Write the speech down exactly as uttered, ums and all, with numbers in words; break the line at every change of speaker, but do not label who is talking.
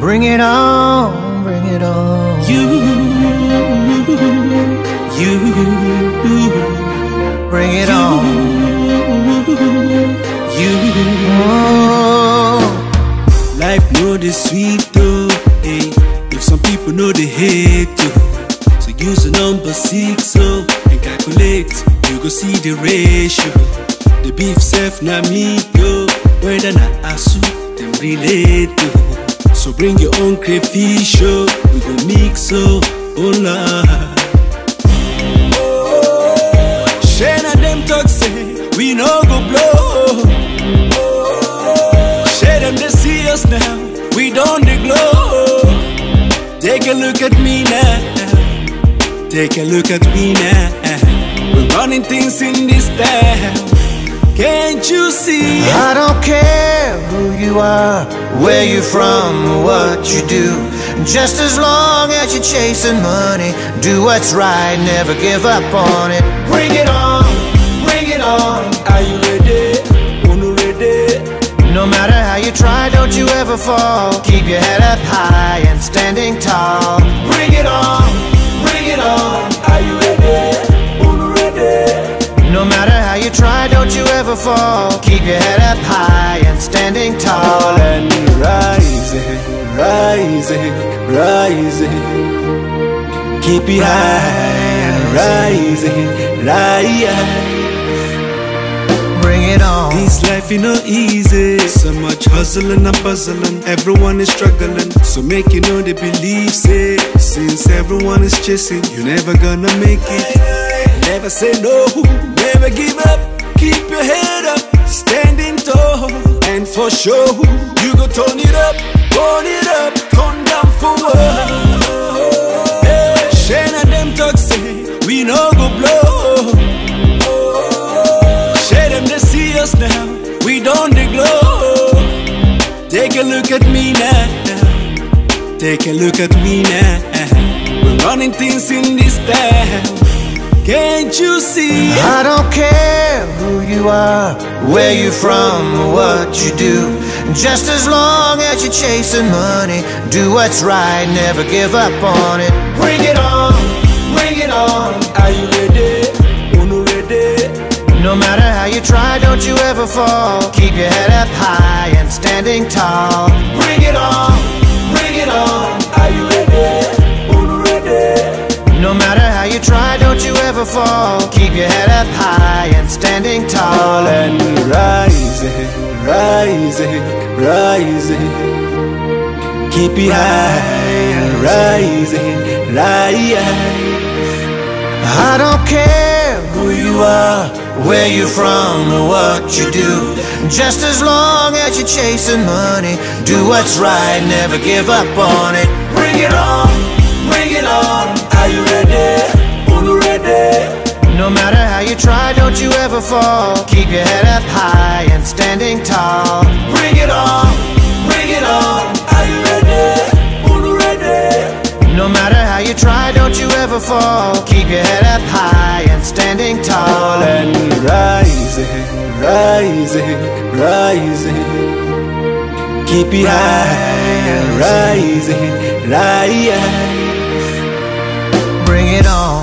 Bring it on, bring it on.
You, you,
bring it
you,
on.
You,
oh.
Life know the sweet though, hey. If some people know the hate too, so use the number six so and calculate. You go see the ratio. The beef self na meat yo, whether na asu them relate to. So bring your own crayfish oh, we go mix oh, oh la. Shane and them talk say we no go blow. Share them they see us now, we don't dey glow. Take a look at me now, take a look at me now. We're running things in this town, can't you see?
I don't care who you are, where you're from, what you do. Just as long as you're chasing money, do what's right, never give up on it. Bring it on, bring it on.
Are you ready? Unu ready?
No matter how you try, don't you ever fall. Keep your head up high and standing tall. Bring it on, bring it on.
Are you ready? Unu ready?
No matter how you try, don't you ever fall. Keep your head up high and standing tall.
And rising, rising, rising. Keep it high, rising, rising.
Bring it on.
This life is not easy. So much hustling and puzzling. Everyone is struggling. So make you know they believe say, since everyone is chasing, you're never gonna make it. Never say no, never give up. Keep your head up, standing tall. And for sure, you go turn it up, turn it up, turn down for what? Hey, Shane and them talk say, we no go blow. Share them they see us now, we don't dey glow. Take a look at me now, take a look at me now. We're running things in this town, can't you see?
I don't care who you are, where you're from, what you do. Just as long as you're chasing money, do what's right, never give up on it. Bring it on, bring it on.
Are you ready? Unu ready?
No matter how you try, don't you ever fall. Keep your head up high and standing tall. Bring it on, bring it on.
Are you ready? Unu ready?
No matter how you try, don't you ever fall. Keep your head up high and standing tall.
And rising, rising, rising. Keep it high, rising, rising.
I don't care who you are, where you're from, or what you do. Just as long as you're chasing money, do what's right, never give up on it. Bring it on, bring it on.
Are you ready? Unu ready?
No matter how you try, don't you ever fall. Keep your head up high and standing tall. Bring it on, bring it on.
Are you ready? Unu ready?
No matter how you try, don't you ever fall. Keep your head up high and standing tall.
And rising, rising, rising. Keep it high, rising, rising.
Bring it on.